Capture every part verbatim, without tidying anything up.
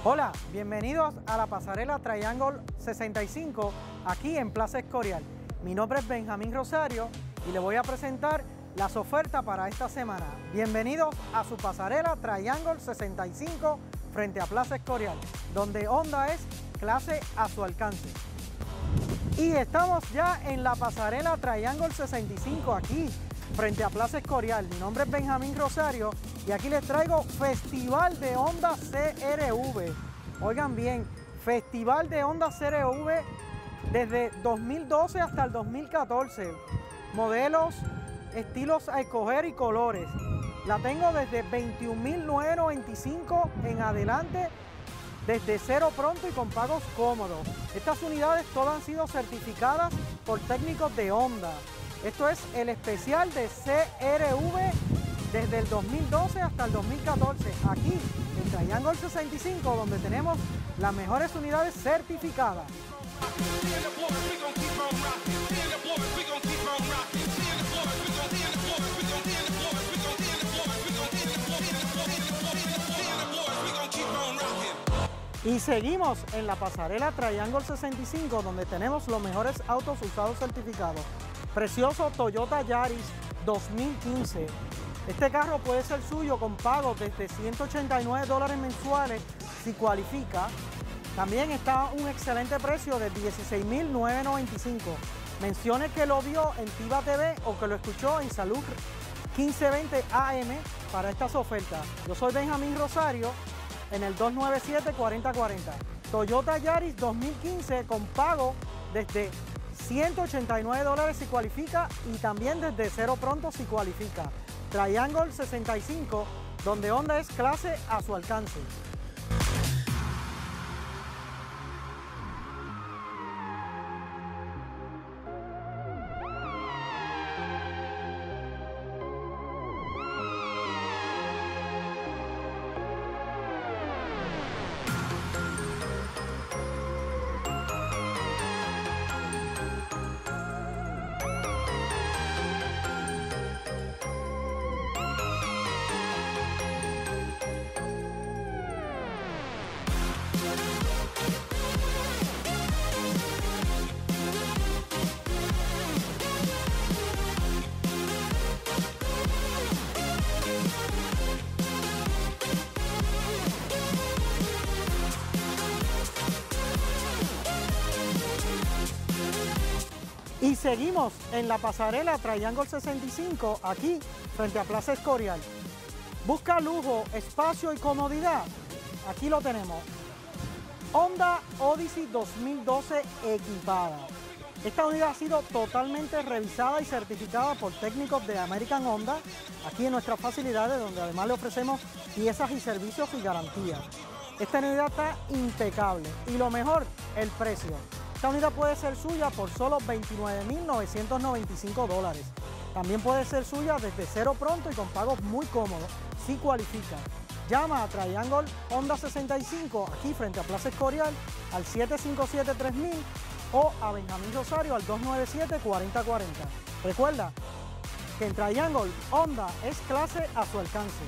Hola, bienvenidos a la pasarela Triangle sesenta y cinco aquí en Plaza Escorial. Mi nombre es Benjamín Rosario y le voy a presentar las ofertas para esta semana. Bienvenidos a su pasarela Triangle sesenta y cinco frente a Plaza Escorial, donde Honda es clase a su alcance. Y estamos ya en la pasarela Triangle sesenta y cinco aquí frente a Plaza Escorial. Mi nombre es Benjamín Rosario y aquí les traigo Festival de Honda C R V. Oigan bien, Festival de Honda C R V desde dos mil doce hasta el dos mil catorce. Modelos, estilos a escoger y colores. La tengo desde veintiún mil novecientos noventa y cinco en adelante, desde cero pronto y con pagos cómodos. Estas unidades todas han sido certificadas por técnicos de Honda. Esto es el especial de C R V desde el dos mil doce hasta el dos mil catorce, aquí en Triangle sesenta y cinco, donde tenemos las mejores unidades certificadas. Y seguimos en la pasarela Triangle sesenta y cinco, donde tenemos los mejores autos usados certificados. Precioso Toyota Yaris dos mil quince. Este carro puede ser suyo con pagos desde ciento ochenta y nueve dólares mensuales si cualifica. También está un excelente precio de dieciséis mil novecientos noventa y cinco. Mencione que lo vio en Tiva T V o que lo escuchó en Salud quince veinte A M para estas ofertas. Yo soy Benjamín Rosario en el dos nueve siete, cuarenta cuarenta. Toyota Yaris dos mil quince con pago desde ciento ochenta y nueve dólares si cualifica y también desde cero pronto si cualifica. Triangle sesenta y cinco, donde Honda es clase a su alcance. Y seguimos en la pasarela Triangle sesenta y cinco aquí frente a Plaza Escorial. Busca lujo, espacio y comodidad. Aquí lo tenemos. Honda Odyssey dos mil doce equipada. Esta unidad ha sido totalmente revisada y certificada por técnicos de American Honda aquí en nuestras facilidades, donde además le ofrecemos piezas y servicios y garantías. Esta unidad está impecable y lo mejor, el precio. Esta unidad puede ser suya por solo veintinueve mil novecientos noventa y cinco dólares. También puede ser suya desde cero pronto y con pagos muy cómodos, si cualifica. Llama a Triangle Honda sesenta y cinco aquí frente a Plaza Escorial al siete cinco siete, tres mil o a Benjamín Rosario al dos nueve siete, cuarenta cuarenta. Recuerda que en Triangle Honda es clase a su alcance.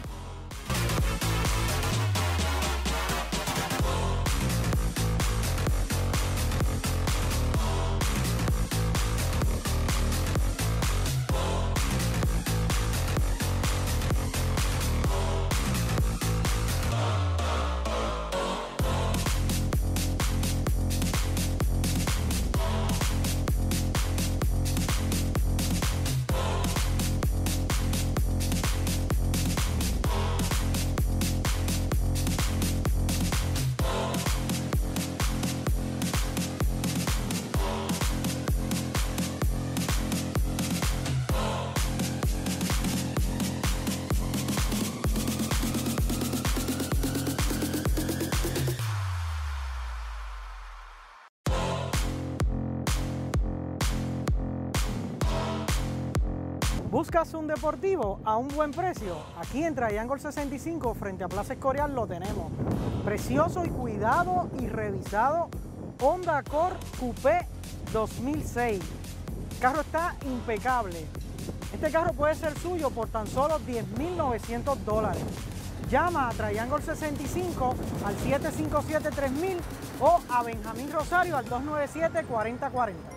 ¿Buscas un deportivo a un buen precio? Aquí en Triangle sesenta y cinco, frente a Plaza Escorial, lo tenemos. Precioso y cuidado y revisado Honda Accord Coupé dos mil seis. El carro está impecable. Este carro puede ser suyo por tan solo diez mil novecientos dólares. llama a Triangle sesenta y cinco al siete cinco siete tres mil o a Benjamín Rosario al dos nueve siete, cuarenta cuarenta.